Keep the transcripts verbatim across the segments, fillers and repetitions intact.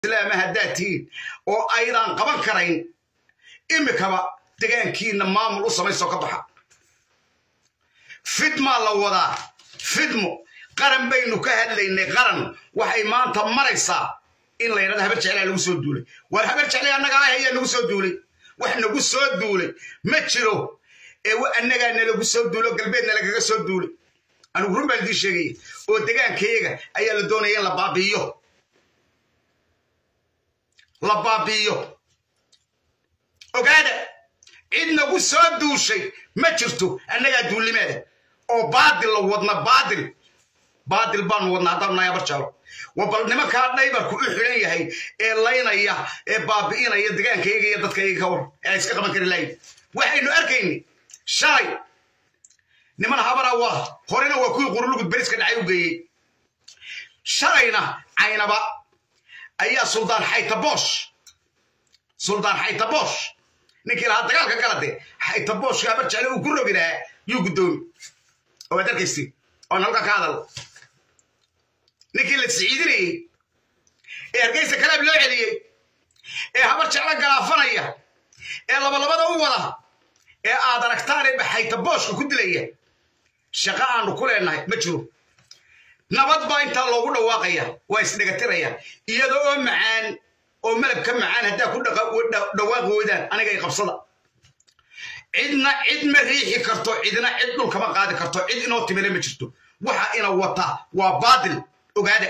islaama hadaatiin oo aydan qaban karayn imikaba deegaankiina maamul u samayso ka baxa fidma la wadaa fidmo qaran baynu ka hadlaynay qaran waxay maanta maraysaa in la yiraahdo habar jecel lagu soo duulay war habar jecel annaga ah ayaa lagu soo duulay wax nagu soo duulay ma jiro ee wa annaga lagu soo duulo galbeedna lagaga soo duulay anu run baan idin sheegay oo deegaankayga ayaa la doonaya in la baabiyo la baabiyo ogaada cid nagu soo duushay ma jirto annaga duulimeeda oo baadil la wadna baadil baadil baan wadna hadana habar jecel wabal nimanka dhaybarku u xiran yahay ee laynaya ee baabiinaya deegaankayga iyo dadkayga ka war ee iska qaban kari lahayn waxaynu arkaynay shalay niman habara waa horena waa kuwii qurulugud bariska dhacay u geeyey shalayna caynaba ayaa suldaan xaytabosh suldaan xaytabosh ninkii lahaa dagaalka galade xaytabosh habar jecel uu ku rogi lahaa yuu guddoomi oo waad arkaysi oon halka ka hadal ninkii la siciidinayey ee hargeysa kalaab loo celiyey ee habar jecla galaafanaya ee labalabada u wada ee aad aragtaan ee xaytabooshka ku dilaya shaqa aanu ku leenahay ma jiro nabad baa intaa loogu dhawaaqaya waa isdhegatiraya iyadoo oo macaan oo malab ka macaan haddaa ku dhawaaqi weydaan aniga ay qabsada cidna cid ma riixi karto cidna cid dhulka ma qaadi karto cid inoo timile ma jirto waxa ina wata waa baadil ogaada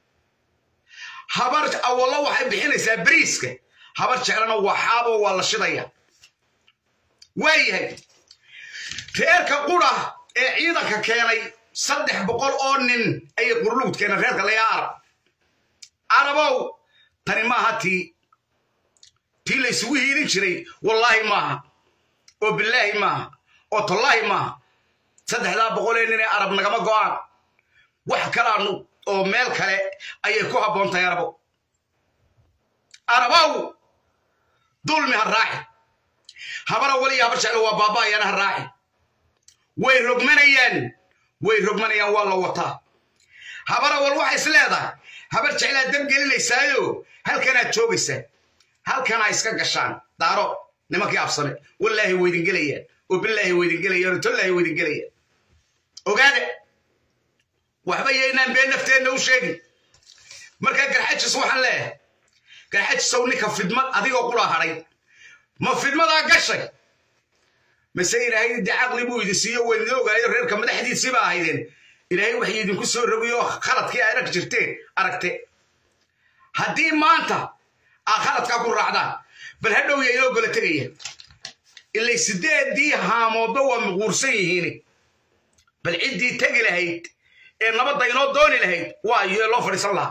habar awalla waxay bixinaysaa bariiska habar jeclana waa xaabo waa la shidaya waayahay reerka qura ee ciidanka keenay saddex boqol oo nin ayay qurlugud keeneen reerka layaa arab arabow tani maaha tii tii la isugu hiilin jiray wallaahi maaha oo bilaahi maaha oo tallaahi maaha saddexdaa boqol ee nin ee arab nagama go'aan wax kalaanu oo meel kale ayay ku habboon tahay arabo arabow dulmi ha raaci habara wali habar jecel waa baaba'ayana ha raaci way rogmanayaan way rogmanayaan waa la wataa habara wal waxay is leedahay habar jeclaa dab gelinaysaayo halkanaad joogaysaa halkanaa iska gashaan daaro nimankii absane wallaahi weydin gelayaan oo bilaahi weydin gelayaan oo tollaahi weydin gelayaan ogaada waxba yaynaan been nafteenna u sheegin markaa garxajis waxaan leeyahay garxajisow ninka fidmad adigoo qula hadhay ma fidmadaa gashay mase ilaahay de caqli buu idin siiyo weydin ogaayo reerka madaxdiisii baa ahaydeen ilaahay waxay idinku soo rogiyo khaladkii ay arag jirteen aragte haddii maanta aa khaladkaa ku raacdaan bal hadhow ya inoo gola tegaya ilay sideedii haamoodba waa muquursan yihiin bal ciddii tegi lahayd ee nabadda inoo dooni lahayd waa iyo loo fadhiisan lahaa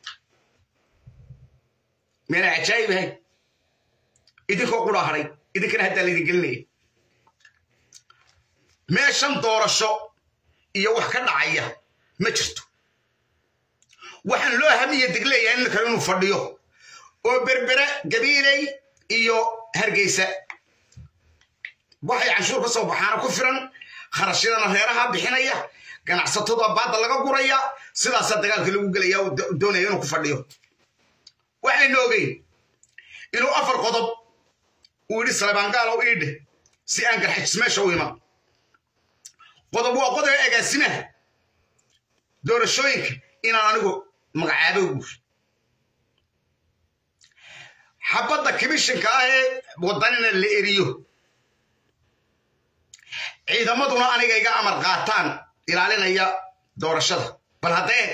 meena cajaayib ahayd idinkoo qura hadhay idinkana haddaa laydin gelinaya meeshan doorasho iyo wax ka dhacaya ma jirto waxaan loo hamiya degleeyaa iminka inuu fadhiyo oo berbera gabiiley iyo hargeysa waxay canshuur ka soo baxaana ku firan kharashyadana reeraha bixinaya ganacsatada baadda laga guraya sidaasaa dagaalka lagu gelaya oo doonaya inuu ku fadhiyo waxaynu ogeyn inuu afar qodob uu yidhi salebaangaalow iidhe si aan garxajis meesha u iman qodob waa qodoba agaasimaha doorashooyinka inaan anigu magacaabo guur xabadda kibishinka ah ee waddanina la eriyo ciidamaduna aniga iga amar qaataan ilaalinaya doorashada bal haddee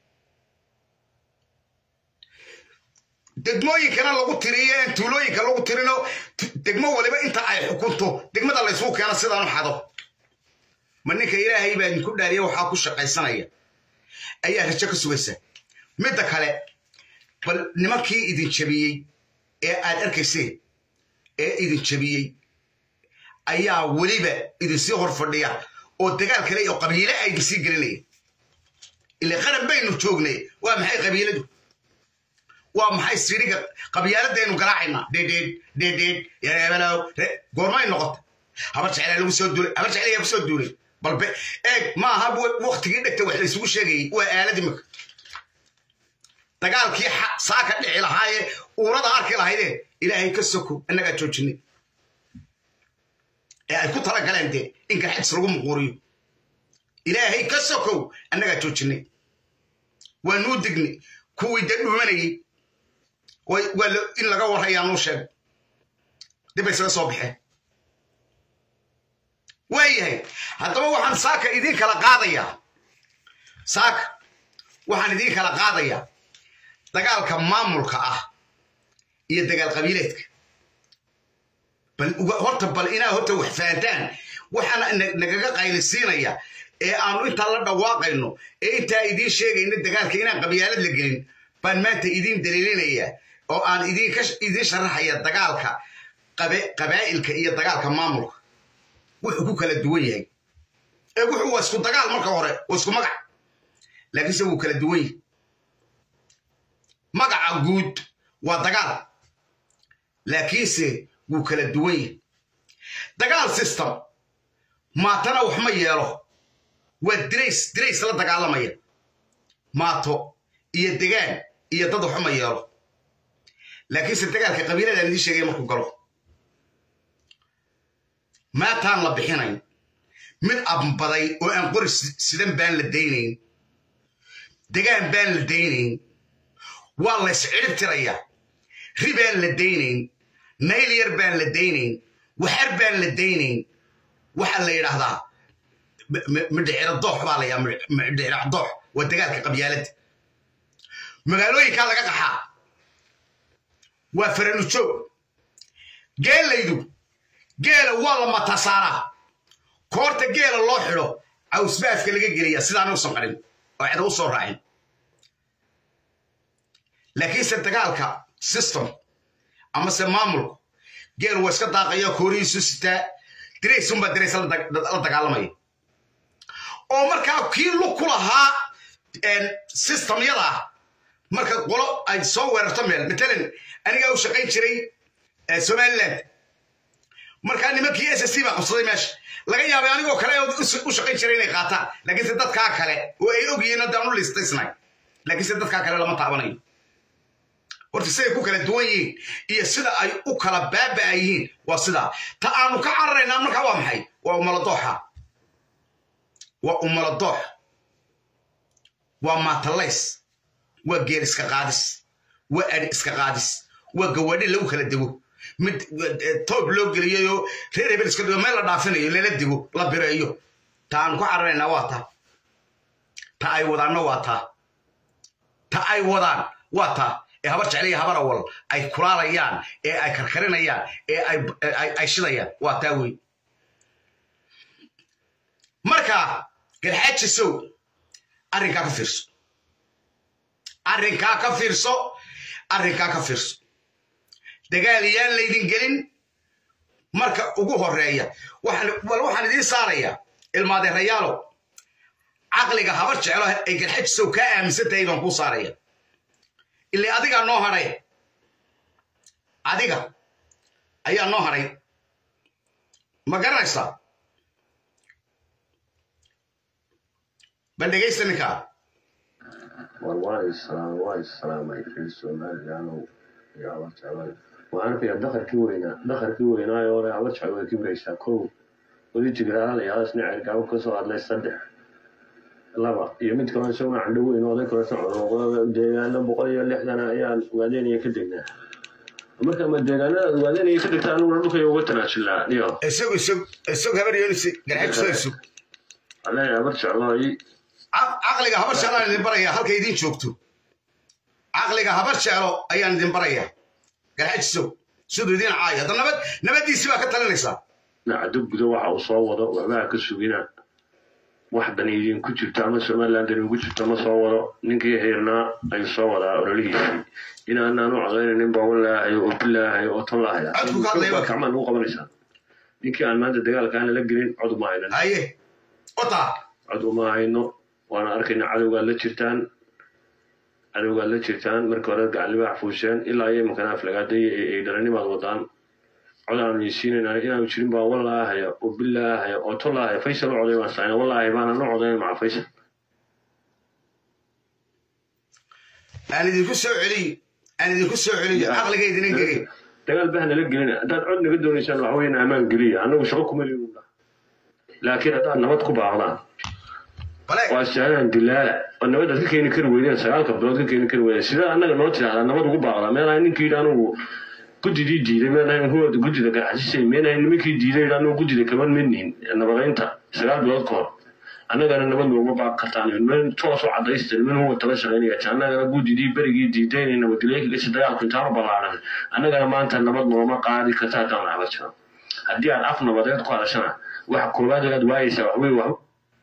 degmooyinkana lagu tiriyo en tuulooyinka lagu tirino degmo waliba inta ay xukunto degmada laysugu keeno sidaan u xado ma ninka ilaahay baa idinku dhaariya waxaa ku shaqaysanaya ayaa rajo ka sugaysa midda kale bal nimankii idin jabiyey ee aad arkayseen ee idin jabiyey ayaa weliba idinsii hor fadhiya oo dagaal kale iyo qabiile ay idinsii gelinaya ila qaran baynu joognay waa maxay qabiiladu waa maxay siriga qabyaaladaynu garaacaynaa dheedheed dheedheed yareebalow goormay noqota habar jeclaa lagu soo duulay habar jeclaa ku soo duulay balbe eeg ma aha waqtigii dhegta wax la isugu sheegayay waa aalad imika dagaalkii saaka dhici lahaaye uurada arki lahaydeen ilaahay ka soko annagaa joojinay ee ay ku tala galeen dee in garxajis lagu muquuriyo ilaahay ka sokow annagaa joojinay waa nuu dignay kuwii dee dhuumanayay waa in laga warhayaa nuu sheeg dib bay isaga soo baxeen waayahay haddaba waxaan saaka idiin kala qaadayaa saaka waxaan idiin kala qaadayaa dagaalka maamulka ah iyo dagaal qabiileedka bal horta bal inaa horta wax fahantaan waxaana nagaga qaylisiinaya ee aanu intaa la dhawaaqayno ee intaa idiin sheegayna dagaalka inaan qabyaalad la gelin baan maanta idiin daliilinaya oo aan idiin ka idiin sharaxaya dagaalka qabaa'ilka iyo dagaalka maamulka wuxuu ku kala duwan yahay ee wuxuu waa isku dagaal marka hore waa isku magac laakiinse wuu kala duwan yahay magaca guud waa dagaal laakiinse wuu kala duwan yahay dagaal system maatana wax ma yeelo waa dirays dirays la dagaalamaya maato iyo degaan iyo dad wax ma yeelo laakiinse dagaalka qabiilada aan idin sheegay markuu galo maataan la bixinayn mid abbaday oo aan qori sidan baan la daynayn degaan baan la daynayn waa la iscirib tirayaa ribaan la daynayn nayl yar baan la daynayn waxar baan la daynayn waxaa la yidhaahdaa midhicira doox baa la yaa midhicira doox waa dagaalka qabyaaladda magaalooyinkaa laga qaxaa waa faranujoog geelaydu geela waa la matasaaraa koorta geela loo xidho cawsbaafka laga geliyaa sidaan uusan qarin oo cida u soo raacin laakiinse dagaalka system amase maamulku geelu waa iska daaqaya koorihiisu sitaa dirays unbaa dirays la dagaalamaya oo markaa kii lug ku lahaa systemyada marka qolo ay soo weerarto meel matalan anigaa u shaqayn jiray somaliland markaa nimankii s s c baa qabsaday meesha laga yaabay anigoo kale u shaqayn jiray inay qaataan laakiinse dadkaa kale oo ay ogyihiin haddaan u listaysnay laakiinse dadkaa kale lama taabanayo horta siday ku kala duwan yihiin iyo sida ay u kala baabaa yihiin waa sidaa ta aanu ka cararaynaa markaa waa maxay waa umaladooxa waa umaladoox waa maatalays waa geel iska qaadis waa adhi iska qaadis waa gawadhi lagu kala dego mid toob loo geliyayo reer hebel iska dhigo meel la dhaafinayo lala dego la bireeyo ta aanu ka cararaynaa waa taa ta ay wadaanna waa taa ta ay wadaan waa taa ee habar jecel iyo habar awal ay kulaalayaan ee ay karkarinayaan ee ay shidayaan waa taa wey marka garxaajisow arrinkaa ka fiirso arrinkaa ka fiirso arrinkaa ka fiirso dagaal yaan laydin gelin marka ugu horeeya bal waxaan idiin saarayaa ilmaadeerayaalow caqliga habar jecelo ay garxaajisow kaa aaminsan tahay baan kuu saaraya ilaa adigaa noo hadhay adiga ayaa noo hadhay ma garanaysaa bal dhegaysta ninkaa والله السلام والله السلام عليكم السؤال يعني يا الله تعالى وأنا في الدخل كوينا دخل كوينا يا ولد الله تعالى كبريش كو ودي تقرأ لي هذا سنع الكلام كسر الله يصدق لا بقى يومين كمان سوينا عنده وين هذا كنا سمعنا وده بقولي اللي إحنا عيال وبعدين يكدقنا مركب ما دقنا وبعدين يكدق تانو ونروح يوقتنا شلا اليوم السوق السوق السوق هبر يونسي قاعد يسوي السوق الله يا برشا الله عقلك هبر شعلا اللي بريا هل كيدين شوكتو عقلك هبر شعلا أيان اللي بريا قاعد يسوي سود دين عاية هذا نبت نبت دي سباق تلنيسا لا عدوك دوا وصوّد وباك السوقنا واحد نيجين كتير تعمل سؤال لندن كتير تعمل صوّد نيجي هيرنا أي صوّد أوليه إن أنا نوع غير نبى ولا أي وبلا أي وطلع هذا عدوك هذا كمان هو قبل إنسان نيجي عن مادة دجال كان لقرين عدو معينا أيه قطع عدو معينه وأنا أركن عدو قال لتشتان عدو قال لتشتان مركورات قال لي بعفوشان إلا أي مكان أفلقاتي يدرني بعض وطن عدم يسين أنا إنا وشرين با والله يا وبالله يا وطلع يا فيصل عدي ما والله ما أنا نوع عدي مع فيصل أنا ذي كسر علي أنا ذي كسر علي عقل جيد نجري دجال بهنا لقينا ده عدنا قدوا نشان وحوين أمان قليل أنا وشعوكم اليوم لكن هذا نبضكم بعضنا وأشياء دلالة النبض ذيك يعني كرويين سأل كبرات ذيك يعني كرويين سيدا أنا قلت على نبضكم بعضنا ما أنا كيدا أنا قد دي دي ما أنا هو قد ده قاعد يسمع ما أنا ميكي دي ده أنا قد ده كمان مني أنا بقى أنت سأل بلادكم أنا قال أنا بدو ما بعد كتاني من توصل على إيش من هو تبصر يعني أنا قال أقول دي بريجي دي تاني أنا بدي ليك إيش ده كنت أعرف بالعالم أنا قال ما أنت أنا بدو ما قاعد كتات أنا على شان هدي على أفنى بدأت قال شان واحد كوباد قد وايس وحوي وحو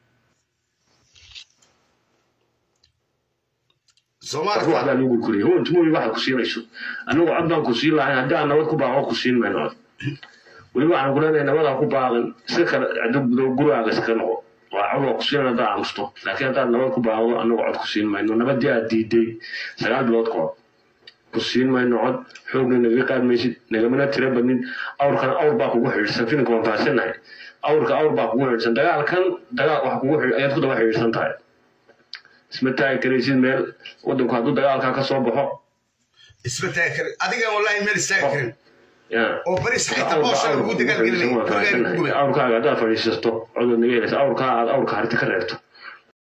زمان هو هذا نقول كلي هو أنتم اللي واحد كسير إيشو أنا وعدنا كسير لا هدي أنا وكوب عاق كسير من هذا ولما أنا قلنا أنا ولا كوب عاق سكر عدو قلوا على سكرنا وعلى قصينا ده عمسته لكن ده نبغى كبار أنا وعد قصين ما إنه نبدي أدي دي سلام بلاد قار قصين ما إنه عد حكم نبي قاد ماشي نجمنا ترى بنين أور كان أور باق وحير سفين كمان فاسين هاي أور كأور باق وحير سن ده كان ده واحد وحير أيات كده وحير سن تاي اسمه كريسين ميل ودك هذا ده كان كسر بحق اسمه كر أديك والله ميل استاكر يا أو بريس حتى باشر وجود قال قال أور كان هذا فريسته عدو نجيل أور كان أور كان هرتكررته